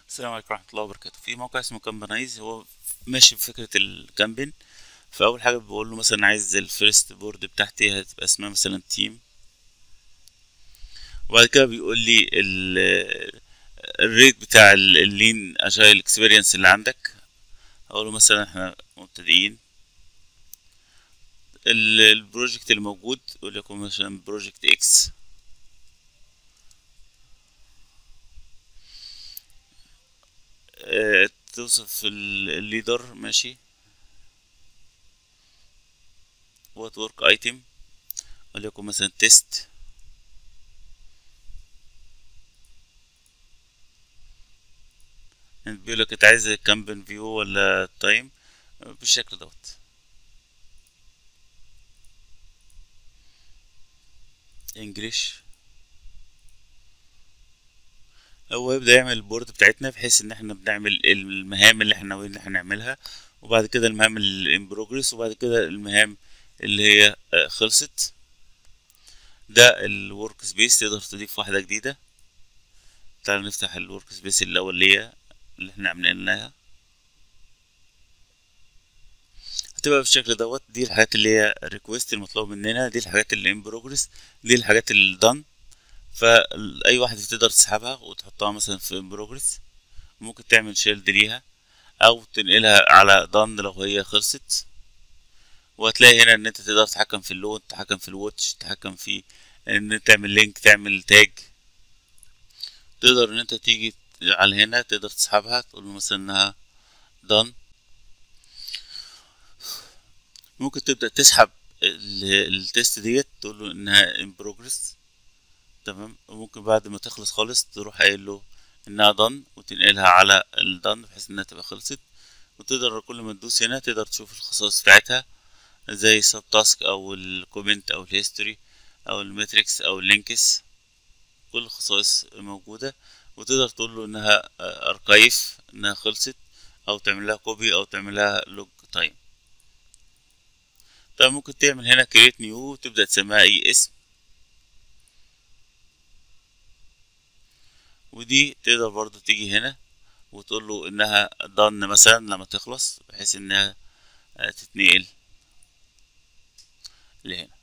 السلام عليكم ورحمة الله وبركاته. في موقع اسمه كامبانايز، هو ماشي بفكرة الكامبين. فأول حاجة بقول له مثلا عايز الفيرست بورد بتاعتي هتبقى اسمها مثلا تيم، وبعد كده بيقول لي الريت بتاع اللين اجايل اكسبيرينس اللي عندك. اقول له مثلا احنا مبتدئين. البروجكت اللي موجود يقول لكم مثلا بروجكت اكس. توصف الليدر ماشي. وات ورك ايتم وليكن مثلا تيست. بيقول لك انت عايز كامبين فيو ولا تايم بالشكل دوت. انجليش. هو يبدأ يعمل البورد بتاعتنا بحيث ان احنا بنعمل المهام اللي احنا ناويين ان احنا نعملها، وبعد كده المهام اللي ان بروجرس، وبعد كده المهام اللي هي خلصت. ده الورك سبيس، تقدر تضيف واحدة جديدة. تعال نفتح الورك سبيس الأولية اللي احنا عملناها. هتبقى بالشكل دوت. دي الحاجات اللي هي ريكويست المطلوب مننا، دي الحاجات اللي ان بروجرس، دي الحاجات اللي done. فأي واحدة تقدر تسحبها وتحطها مثلا في ان بروجرس. ممكن تعمل شيلد ليها او تنقلها على done لو هي خلصت. وهتلاقي هنا ان انت تقدر تتحكم في اللون، تتحكم في الواتش، تتحكم في ان انت تعمل لينك، تعمل تاج. تقدر ان انت تيجي على هنا تقدر تسحبها، تقول له مثلا انها done. ممكن تبدأ تسحب التست ديت، تقول له انها in progress. تمام. وممكن بعد ما تخلص خالص تروح قايل له انها done وتنقلها على ال done بحيث انها تبقى خلصت. وتقدر كل ما تدوس هنا تقدر تشوف الخصائص بتاعتها، زي سب تاسك او الكومنت او الهيستوري او الماتريكس او اللينكس. كل الخصائص موجودة. وتقدر تقول له انها اركايف، انها خلصت، او تعمل لها كوبي او تعمل لها لوج تايم. طبعا ممكن تعمل هنا كريت نيو وتبدأ تسميها اي اسم. ودي تقدر برضو تيجي هنا وتقول له انها done مثلا لما تخلص، بحيث انها تتنقل لهنا.